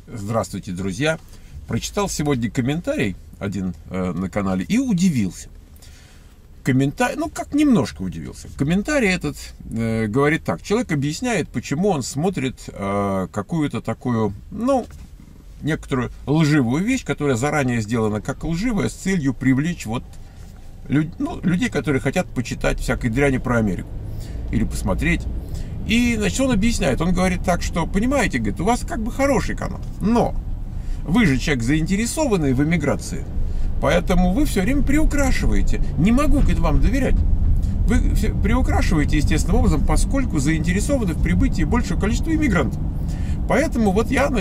Здравствуйте, друзья! Прочитал сегодня комментарий один на канале и удивился. Комментарий, как немножко удивился. Комментарий этот говорит так. Человек объясняет, почему он смотрит какую-то такую, некоторую лживую вещь, которая заранее сделана как лживая, с целью привлечь людей, которые хотят почитать всякой дряни про Америку или посмотреть. И, он объясняет, он говорит так, что, понимаете, говорит, у вас как бы хороший канал, но вы же человек заинтересованный в эмиграции, поэтому вы все время приукрашиваете. Не могу, говорит, вам доверять. Вы приукрашиваете естественным образом, поскольку заинтересованы в прибытии большего количества иммигрантов. Поэтому вот я,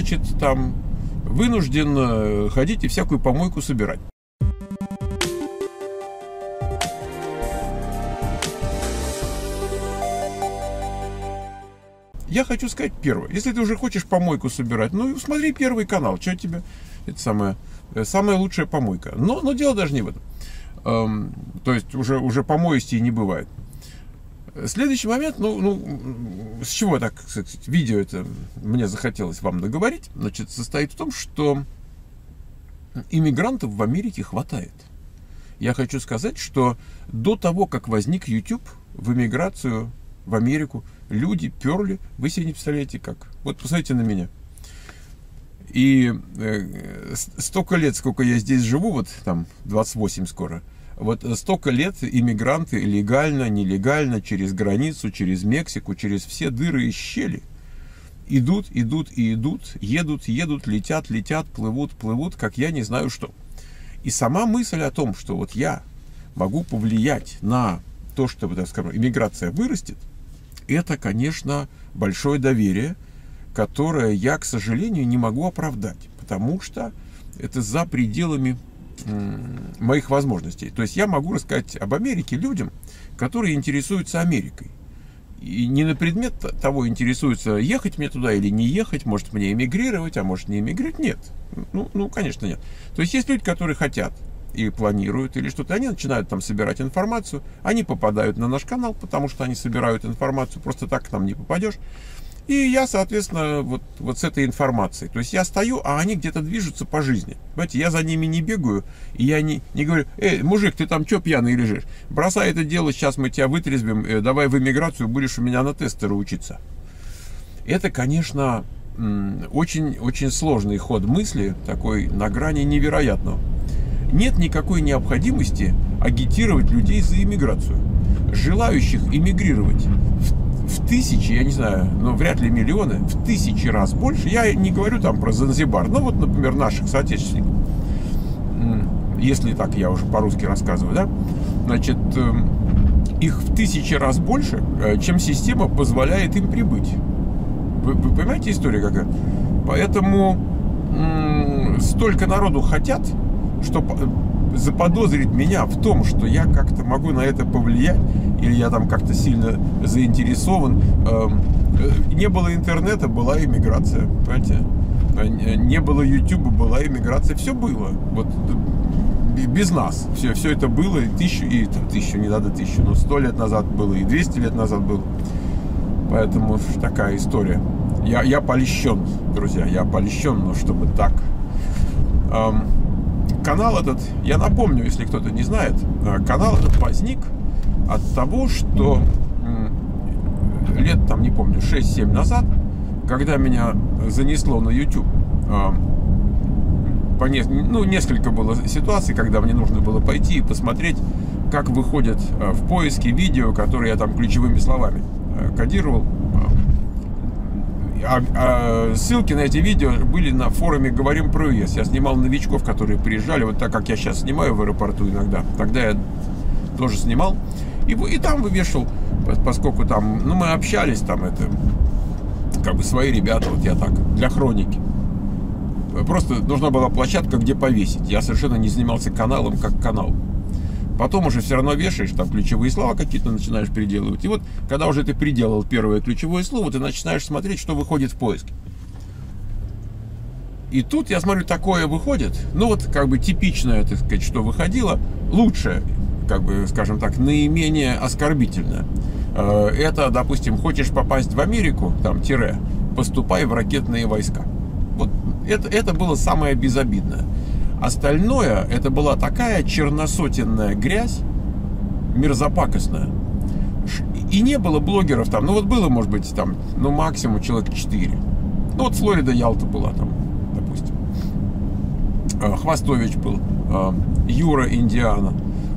вынужден ходить и всякую помойку собирать. Я хочу сказать первое. Если ты уже хочешь помойку собирать, смотри первый канал. Что тебе? Это самая лучшая помойка. Но дело даже не в этом. То есть уже помоистей не бывает. Следующий момент, с чего так, кстати, видео это мне захотелось вам договорить, состоит в том, что иммигрантов в Америке хватает. Я хочу сказать, что до того, как возник YouTube, в эмиграцию в Америку люди перли, вы себе не представляете как. Вот посмотрите на меня. И столько лет, сколько я здесь живу, 28 скоро, столько лет иммигранты легально, нелегально, через границу, через Мексику, через все дыры и щели идут, едут, летят, плывут, как я не знаю что. И сама мысль о том, что я могу повлиять на то, что, иммиграция вырастет, это, конечно, большое доверие, которое я, к сожалению, не могу оправдать, потому что это за пределами моих возможностей. То есть я могу рассказать об Америке людям, которые интересуются Америкой. И не на предмет того, интересуются, ехать мне туда или не ехать, может мне эмигрировать, а может не эмигрировать. Нет. Конечно, нет. То есть люди, которые хотят и планируют или что-то, они начинают там собирать информацию, они попадают на наш канал, потому что они собирают информацию, просто так к нам не попадешь. И я, соответственно, с этой информацией, то есть я стою, а они где-то движутся по жизни. Понимаете, я за ними не бегаю, и я не говорю: мужик, ты там что пьяный лежишь? Бросай это дело, сейчас мы тебя вытрезвим, давай в эмиграцию, будешь у меня на тестера учиться. Это, конечно, очень сложный ход мысли, такой на грани невероятного. Нет никакой необходимости агитировать людей за иммиграцию. Желающих эмигрировать в тысячи, я не знаю, вряд ли миллионы, в тысячи раз больше. Я не говорю там про Занзибар, например, наших соотечественников. Если так я уже по-русски рассказываю, да? Их в тысячи раз больше, чем система позволяет им прибыть. Вы понимаете, история какая? Поэтому столько народу хотят, что заподозрить меня в том, что я как-то могу на это повлиять, или я там как-то сильно заинтересован. Не было интернета, была иммиграция, понимаете? Не было YouTube, была иммиграция. Все было. Без нас. Все это было. Не надо 100 лет назад было, и 200 лет назад было. Поэтому такая история. Я польщен, друзья, я польщен, чтобы так. Канал этот, я напомню, если кто-то не знает, канал этот возник от того, что лет, 6-7 назад, когда меня занесло на YouTube, несколько было ситуаций, когда мне нужно было пойти и посмотреть, как выходят в поиске видео, которые я там ключевыми словами кодировал. Ссылки на эти видео были на форуме «Говорим про ЕС». Я снимал новичков, которые приезжали, так как я сейчас снимаю в аэропорту иногда. Тогда я тоже снимал. И там вывешивал, поскольку там, мы общались, это свои ребята, я так, для хроники. Просто нужна была площадка, где повесить. Я совершенно не занимался каналом как канал. Потом уже все равно вешаешь, там ключевые слова какие-то начинаешь переделывать. И когда уже ты приделал первое ключевое слово, ты начинаешь смотреть, что выходит в поиске. И тут я смотрю, такое выходит. Типичное, так сказать, что выходило. Лучшее, скажем так, наименее оскорбительное. Это, допустим, хочешь попасть в Америку, поступай в ракетные войска. это было самое безобидное. Остальное, это была такая черносотенная грязь, мерзопакостная. И не было блогеров там, ну вот было, может быть, там, ну максимум человек 4. Ну вот Флорида Ялта была там, допустим. Хвостович был, Юра Индиана.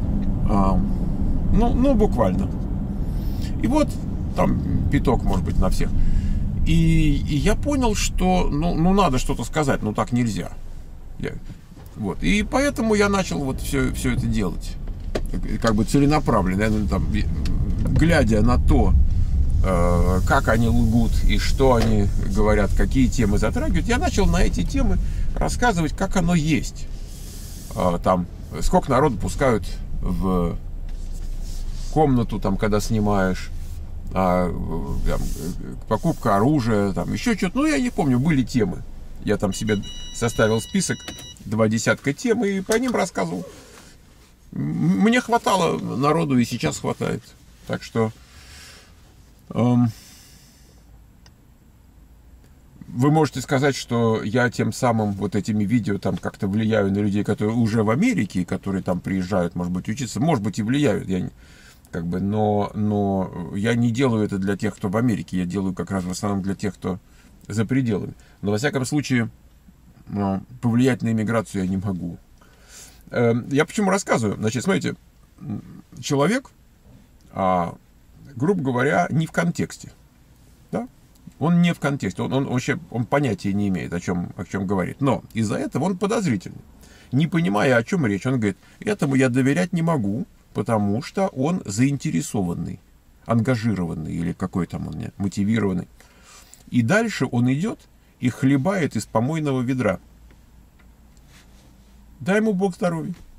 Ну, буквально. И вот там пяток, может быть, на всех. И я понял, что ну надо что-то сказать, ну так нельзя. Вот. И поэтому я начал вот все это делать. Как бы целенаправленно, там, глядя на то, как они лгут и что они говорят, какие темы затрагивают, я начал на эти темы рассказывать, как оно есть. Там, сколько народу пускают в комнату, там, когда снимаешь, там, покупка оружия, там, еще что-то. Ну, я не помню, были темы. Я там себе составил список, 20 тем, и по ним рассказывал. Мне хватало народу, и сейчас хватает. Так что вы можете сказать, что я тем самым вот этими видео там как-то влияю на людей, которые уже в Америке, и которые там приезжают, может быть, учиться. Может быть, и влияют. Я как бы, но я не делаю это для тех, кто в Америке. Я делаю как раз в основном для тех, кто за пределами. Но, во всяком случае, повлиять на иммиграцию я не могу. Я почему рассказываю? Значит, смотрите, человек, грубо говоря, не в контексте. Да? Он не в контексте. Он вообще понятия не имеет, о чем говорит. Но из-за этого он подозрительный. Не понимая, о чем речь, он говорит, этому я доверять не могу, потому что он заинтересованный, ангажированный, или какой там он, мотивированный. И дальше он идет и хлебает из помойного ведра. Дай ему Бог здоровья.